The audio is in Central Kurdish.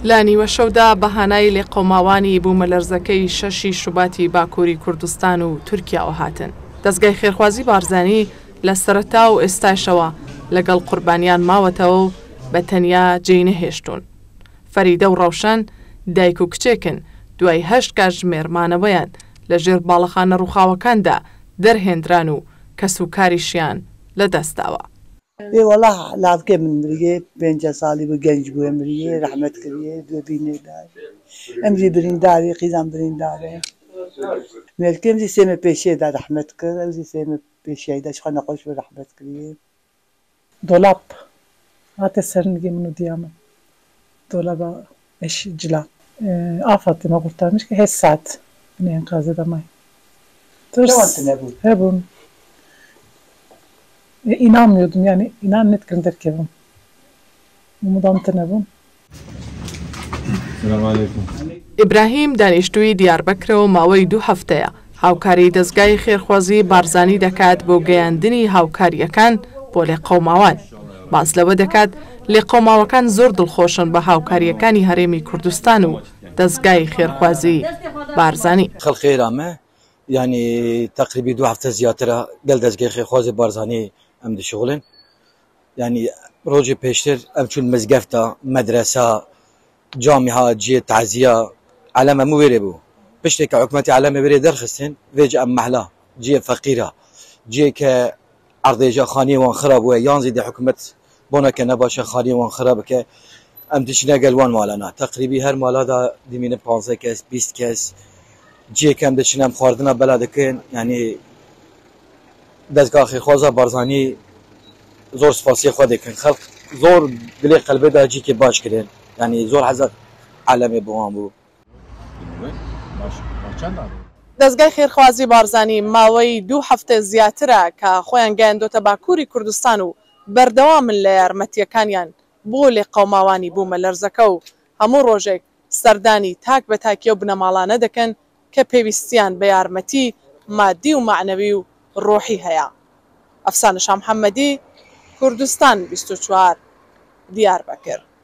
لە نیوە شەودا بەهانای لێقۆماوانی بوومەلەرزەکەی شەشی شوباتی باکووری کوردستان و تورکیاوە هاتن. دەستگای خێرخوازی بارزانی لە سەرەتا و ئێستاشەوە لەگەڵ قوربانیان ماوەتەوە و بە تەنیا جێی نەهێشتون. فەریدە و ڕەوشەن دایک و کچێکن دوای 8 کاتژمێرمانەوەیان لە ژێر باڵەخانە ڕووخاوەکاندا دەرهێنران و کەسوکاریشیان لەدەستداوە. والله لاذکێ من مریێ 5 ساڵی بە گەنج بووە مریێ ڕەحمەت کردێ دوێبینێدار ئەمری برینداری قیزان بریندارێ مێرکێمزی سێمە پێشێدا ڕەحمەت کرد ئەوزی سێمە پێشیایدا چخوا نەخۆش بە ڕەحمەت کردێ دۆڵاپ هاتە سەرنگی من و دیامە دۆڵابە ئەش جلا ئافاتمە قورتارمش کە هێز سات بنێن قازە دەمای هەبوون inanmıyordum yani inan net gönderkevim. Umudantı nebun. Selamünaleyküm. ئیبراهیم دانیشتووی دیاربەکرەوە ماوەی 2 هەفتەیە هاوکاری دەستگای خێرخوازی بارزانی دەکات بۆ گەیاندنی هاوکاریەکان بۆ لێقۆماوان. باس لەوە دەکات لێقۆماوەکان زۆر دڵخۆشن بە هاوکاریەکانی هەرێمی کوردستان و دەستگای خێرخوازی بارزانی. خەڵخێرامە يعني تقريبا 2 هفته زياتره قال دزگه خێرخوازی بارزانی ام دشغلن يعني روجي بيشتر ام چون مزگفتا مدرسه جامعه جي تعزيه علامه مو بو بشتك حكومتي علامه بري درخصن ويج ام محلا جي فقيره جي ك ارضيجا خاني وان خراب ويانزي دي حكومه بونا كنباشه خاني وان خراب ك ام دشنا قلوان مالنا تقريبا هر مالا دا ديمين 15 كاس 20 كاس جي كم دشنام خواردنا بلدكن يعني دزگاه خێرخوازا بارزانی زۆر سپاسی خوا دەکەن خەڵک زۆر دلێ قەلبێدا جیکێ باش کردن يعني زۆر حەزەق عەلەمێ بۆوان بوو. دەستگای خێرخوازی بارزانی ماوەی 2 هەفتە زیاترە کە خۆیان گەیاندۆتە باکووری کوردستان و بەردەوامن لە یارمەتیەکانیان بۆ لێقۆماوانی بوومەلەرزەکە و هەموو ڕۆژێک سەردانی تاک بە تاکیە و بنەماڵانە دەکەن کە پێویستیان بە یارمەتی مادی و معنەوی و ڕۆحی هەیە. ئەفسانە شامحەممەدی کوردستان 24 دیاربەکر.